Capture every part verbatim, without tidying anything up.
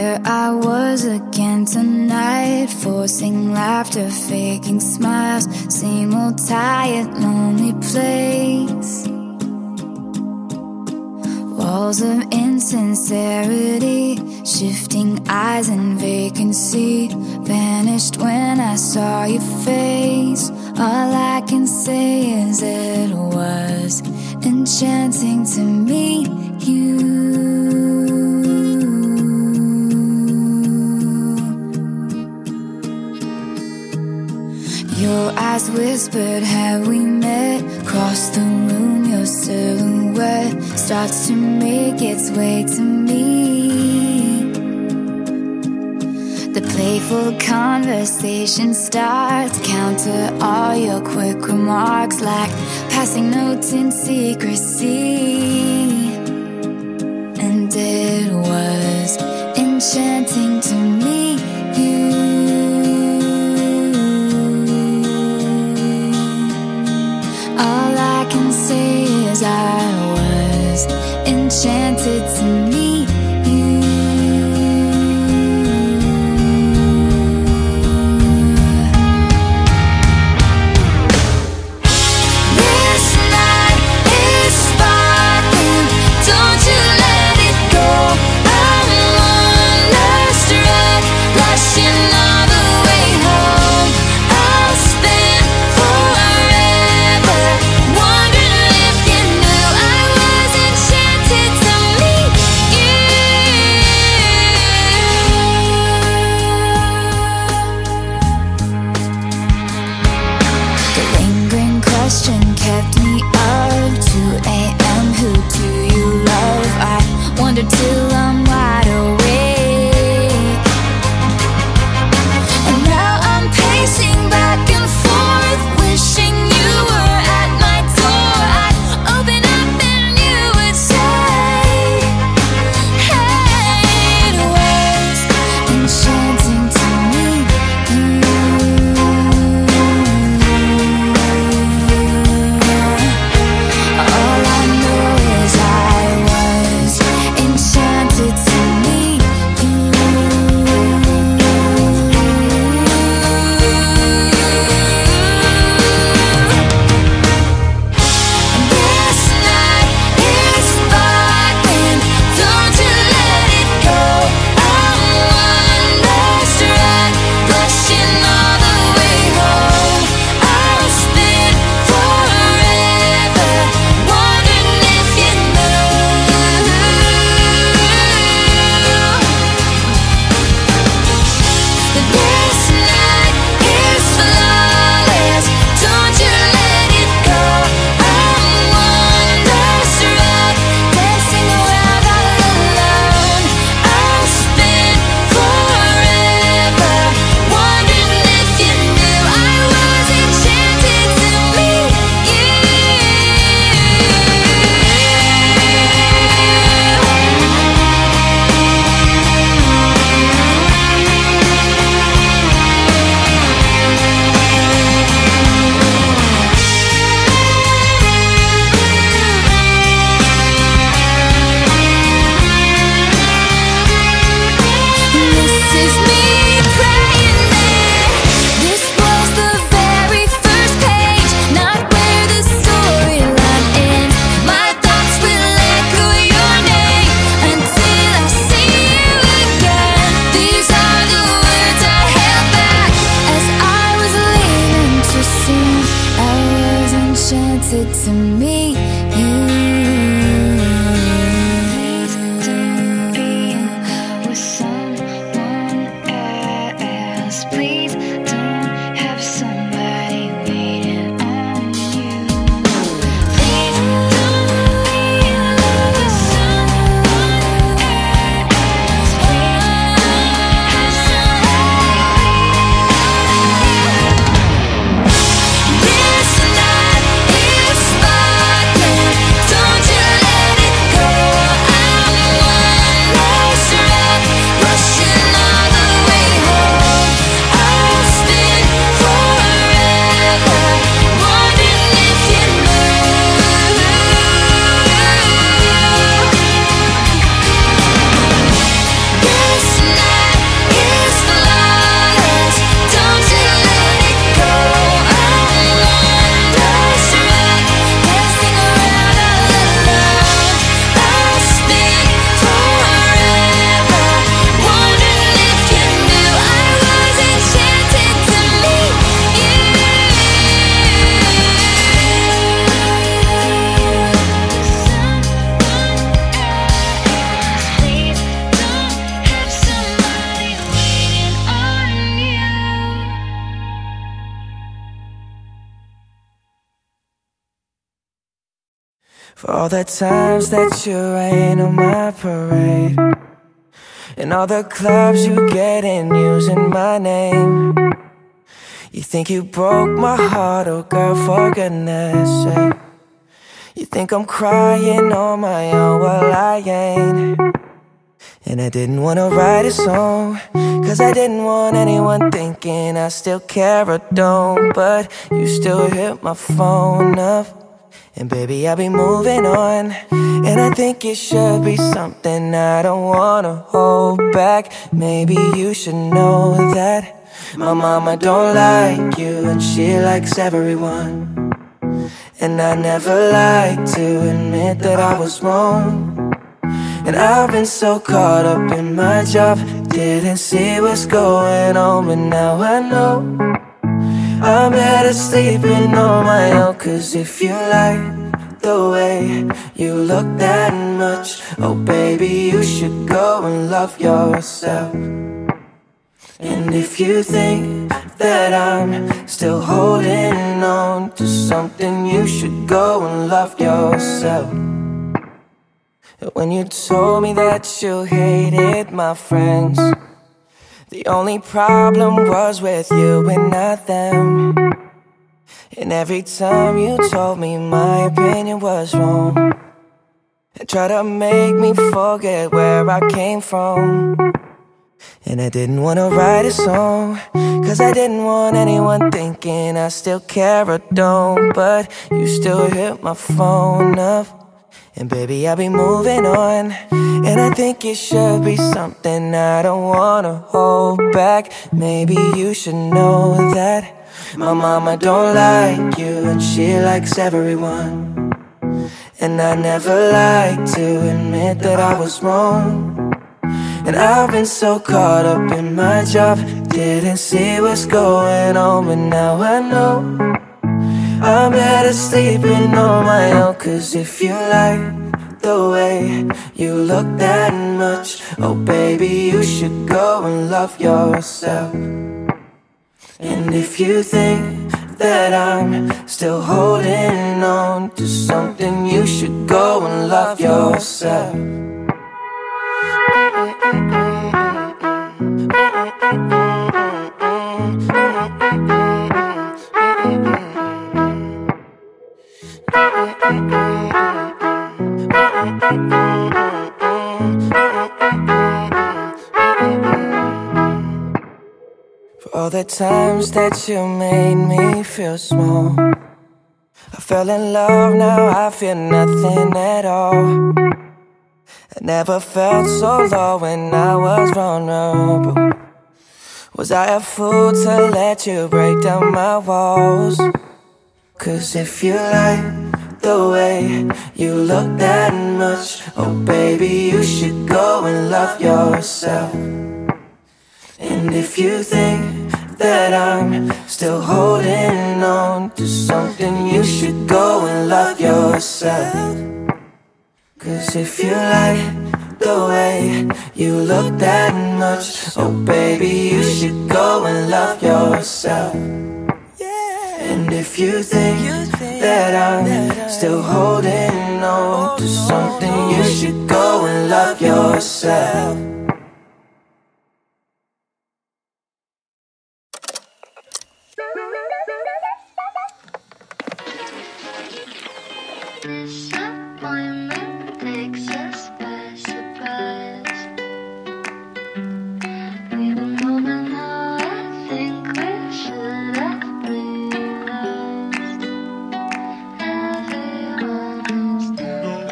There I was again tonight, forcing laughter, faking smiles. Same old tired, lonely place. Walls of insincerity, shifting eyes and vacancy. Vanished when I saw your face. All I can say is it was enchanting to meet you. Your eyes whispered, have we met? Across the room, your silhouette starts to make its way to me. The playful conversation starts, counter all your quick remarks like passing notes in secrecy. And it was enchanting to meet you. I was enchanted to meet you. This night is sparkling, don't you let it go. I'm wonderstruck, blushing all the way home. I'll spend forever wondering if you knew I was enchanted to meet For all the times that you rain on my parade, and all the clubs you get in using my name. You think you broke my heart, oh girl, for goodness sake. You think I'm crying on my own, well I ain't. And I didn't wanna write a song, cause I didn't want anyone thinking I still care or don't. But you still hit my phone up, and baby, I'll be moving on. And I think it should be something I don't wanna hold back. Maybe you should know that my mama don't like you, and she likes everyone. And I never like to admit that I was wrong. And I've been so caught up in my job, didn't see what's going on. But now I know I'm better sleeping on my own. Cause if you like the way you look that much, oh baby, you should go and love yourself. And if you think that I'm still holding on to something, you should go and love yourself. When you told me that you hated my friends, the only problem was with you and not them. And every time you told me my opinion was wrong, and tried to make me forget where I came from. And I didn't wanna write a song, cause I didn't want anyone thinking I still care or don't. But you still hit my phone up, and baby, I'll be moving on. And I think it should be something I don't wanna hold back. Maybe you should know that my mama don't like you, and she likes everyone. And I never like to admit that I was wrong. And I've been so caught up in my job, didn't see what's going on. But now I know I'm better sleeping on my own. Cause if you like the way you look that much, oh baby, you should go and love yourself. And if you think that I'm still holding on to something, you should go and love yourself. For all the times that you made me feel small, I fell in love, now I feel nothing at all. I never felt so low when I was vulnerable. Was I a fool to let you break down my walls? Cause if you like the way you look that much, oh baby, you should go and love yourself. And if you think that I'm still holding on to something, you should go and love yourself. Cause if you like the way you look that much, oh baby, you should go and love yourself. And if you think that I'm still holding on to something, you should go and love yourself. Disappointment takes us by surprise. We were moving now, I think we should have realized everyone is done.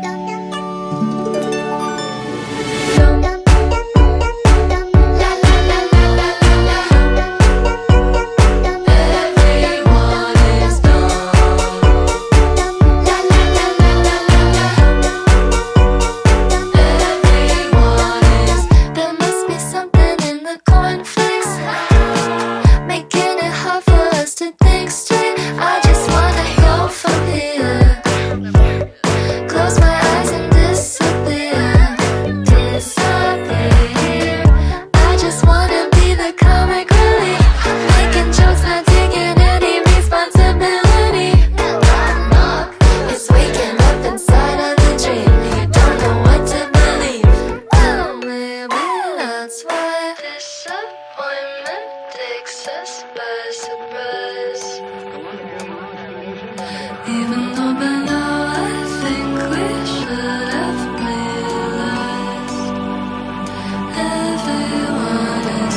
La la la la la la la. Everyone is done. La la la la la la la. Everyone is. There must be something in the cornflakes, making it hard for us to think straight. I just wanna go from here, close my eyes and disappear, disappear. I just wanna be the comic relief, making jokes, not taking any responsibility. Knock knock, it's waking up inside. Even though by now I think we should have realized everyone is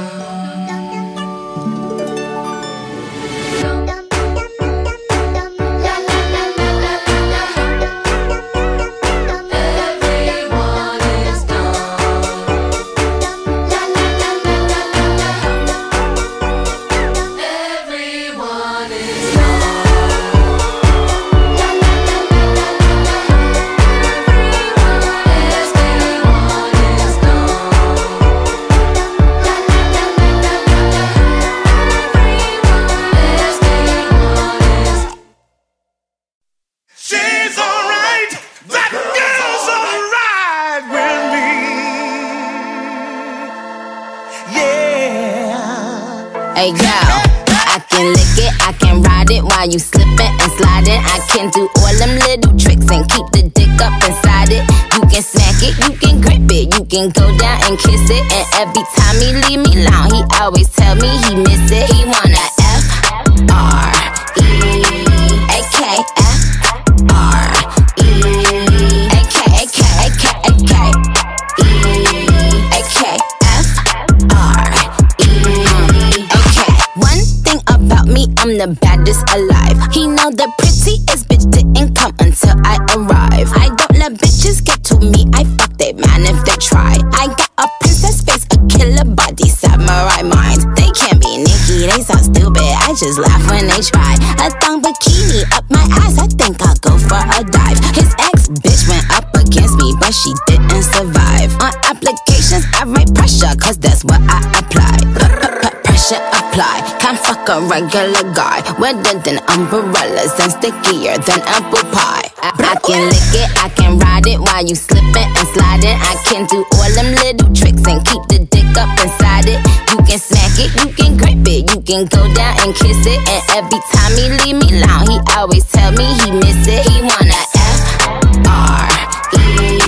Hey girl, I can lick it, I can ride it while you slipping and sliding. I can do all them little tricks and keep the dick up inside it. You can smack it, you can grip it, you can go down and kiss it. And every time he leave me alone, he always tell me he miss it. He wanna F R E A K F R E A K A K A K A K E A K F R E A K. One thing about me, I'm the baddest alive. He know the prettiest bitch didn't come until I arrive. I don't let bitches get to me, I fuck they man if they try. I got a princess face, a killer body, samurai mind. They can't be Nicki, they so stupid, I just laugh when they try. A thong bikini up my ass, I think I'll go for a dive. His ex bitch went up against me, but she didn't survive. On applications, I write pressure, cause that's what I apply. Pressure apply, can't fuck a regular guy. Wetter than umbrellas and stickier than apple pie. I, I can lick it, I can ride it while you slipping and sliding. I can do all them little tricks and keep the dick up inside it. You can smack it, you can grip it, you can go down and kiss it. And every time he leave me alone, he always tell me he miss it. He wanna F R E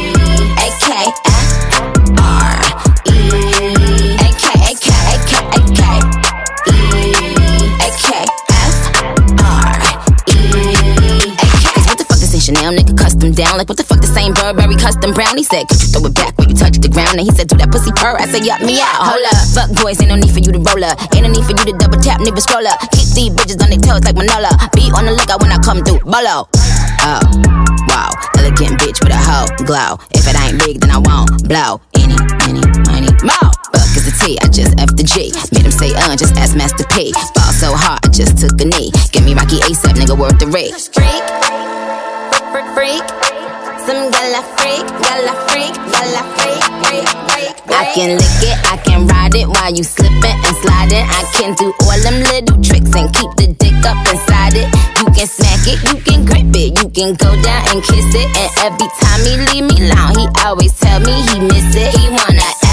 A K F R E A K A K A K A K E A K F R E A K. Cause what the fuck this ain't Chanel, nigga, custom down. Like what the fuck this ain't Burberry custom brown. He said, could you throw it back when you touch the ground? And he said, do that pussy purr. I said, yup, me out. Hold up, fuck boys, ain't no need for you to roll up. Ain't no need for you to double tap, nigga, scroll up. Keep these bitches on their toes like Manola. Be on the lookout when I come through, bolo. Oh, wow, elegant bitch with a hoe glow. If it ain't big, then I won't blow. Any, any, money, more. Fuck is the T, I just F the G. Made him say, uh, just ask Master P. Ball so hard, I just took a knee. Give me Rocky ASAP, nigga, worth the rate. Freak, freak, freak. Some gala freak, gala freak, gala freak, freak, freak. I can lick it, I can ride it while you slipping and sliding. I can do all them little tricks and keep the dick up inside it. You can smack it, you can grip it, you can go down and kiss it. And every time he leave me alone, he always tell me he miss it. He wanna